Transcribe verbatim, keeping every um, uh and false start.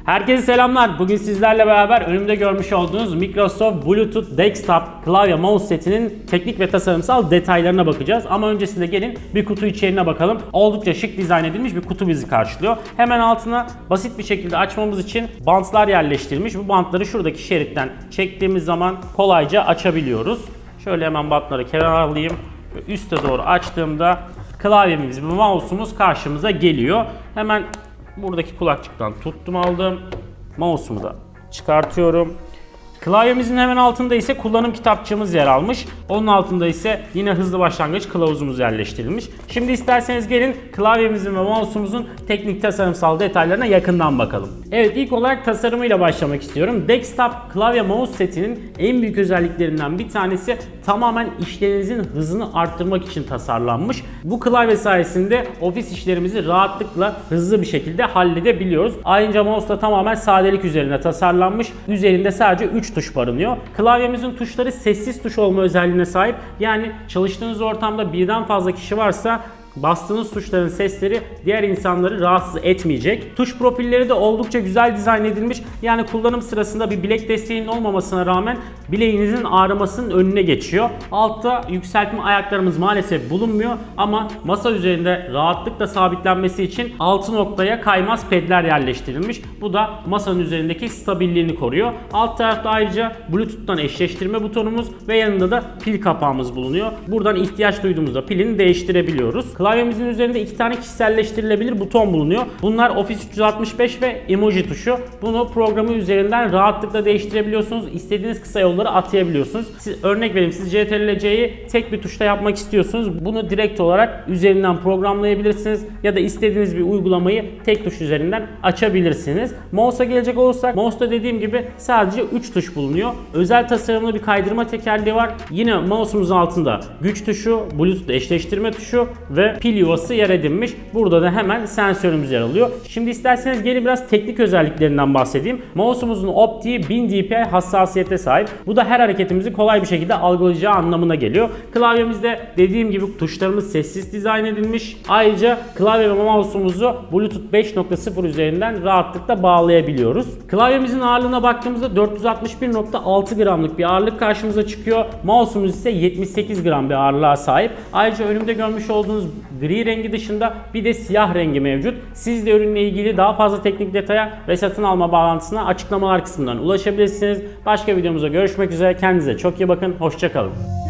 Herkese selamlar. Bugün sizlerle beraber önümde görmüş olduğunuz Microsoft Bluetooth Desktop klavye mouse setinin teknik ve tasarımsal detaylarına bakacağız. Ama öncesinde gelin bir kutu içeriğine bakalım. Oldukça şık dizayn edilmiş bir kutu bizi karşılıyor. Hemen altına basit bir şekilde açmamız için bantlar yerleştirilmiş. Bu bantları şuradaki şeritten çektiğimiz zaman kolayca açabiliyoruz. Şöyle hemen bantları kenara alayım. Üste doğru açtığımda klavyemiz ve mouse'umuz karşımıza geliyor. Hemen buradaki kulakçıktan tuttum aldım. Mouse'umu da çıkartıyorum. Klavyemizin hemen altında ise kullanım kitapçığımız yer almış. Onun altında ise yine hızlı başlangıç kılavuzumuz yerleştirilmiş. Şimdi isterseniz gelin klavyemizin ve mouse'umuzun teknik tasarımsal detaylarına yakından bakalım. Evet, ilk olarak tasarımıyla başlamak istiyorum. Desktop klavye mouse setinin en büyük özelliklerinden bir tanesi tamamen işlerinizin hızını arttırmak için tasarlanmış. Bu klavye sayesinde ofis işlerimizi rahatlıkla hızlı bir şekilde halledebiliyoruz. Ayrıca mouse da tamamen sadelik üzerine tasarlanmış. Üzerinde sadece üç tuş barınıyor. Klavyemizin tuşları sessiz tuş olma özelliğine sahip. Yani çalıştığınız ortamda birden fazla kişi varsa bastığınız tuşların sesleri diğer insanları rahatsız etmeyecek. Tuş profilleri de oldukça güzel dizayn edilmiş. Yani kullanım sırasında bir bilek desteğinin olmamasına rağmen bileğinizin ağrımasının önüne geçiyor. Altta yükseltme ayaklarımız maalesef bulunmuyor ama masa üzerinde rahatlıkla sabitlenmesi için altı noktaya kaymaz pedler yerleştirilmiş. Bu da masanın üzerindeki stabilliğini koruyor. Alt tarafta ayrıca Bluetooth'tan eşleştirme butonumuz ve yanında da pil kapağımız bulunuyor. Buradan ihtiyaç duyduğumuzda pilini değiştirebiliyoruz. Klavyemizin üzerinde iki tane kişiselleştirilebilir buton bulunuyor. Bunlar Office üç yüz altmış beş ve emoji tuşu. Bunu programı üzerinden rahatlıkla değiştirebiliyorsunuz. İstediğiniz kısa yolları atayabiliyorsunuz. Siz, örnek vereyim, siz Ctrl C'yi tek bir tuşta yapmak istiyorsunuz. Bunu direkt olarak üzerinden programlayabilirsiniz ya da istediğiniz bir uygulamayı tek tuş üzerinden açabilirsiniz. Mouse'a gelecek olursak, mouse'da dediğim gibi sadece üç tuş bulunuyor. Özel tasarımlı bir kaydırma tekerleği var. Yine mouse'umuzun altında güç tuşu, Bluetooth eşleştirme tuşu ve pil yuvası yer edinmiş. Burada da hemen sensörümüz yer alıyor. Şimdi isterseniz gelin biraz teknik özelliklerinden bahsedeyim. Mouse'umuzun optiği bin D P I hassasiyete sahip. Bu da her hareketimizi kolay bir şekilde algılayacağı anlamına geliyor. Klavyemizde dediğim gibi tuşlarımız sessiz dizayn edilmiş. Ayrıca klavye ve mouse'umuzu Bluetooth beş nokta sıfır üzerinden rahatlıkla bağlayabiliyoruz. Klavyemizin ağırlığına baktığımızda dört yüz altmış bir nokta altı gramlık bir ağırlık karşımıza çıkıyor. Mouse'umuz ise yetmiş sekiz gram bir ağırlığa sahip. Ayrıca önümde görmüş olduğunuz gri rengi dışında bir de siyah rengi mevcut. Siz de ürünle ilgili daha fazla teknik detaya ve satın alma bağlantısına açıklamalar kısmından ulaşabilirsiniz. Başka videomuzda görüşmek üzere. Kendinize çok iyi bakın. Hoşça kalın.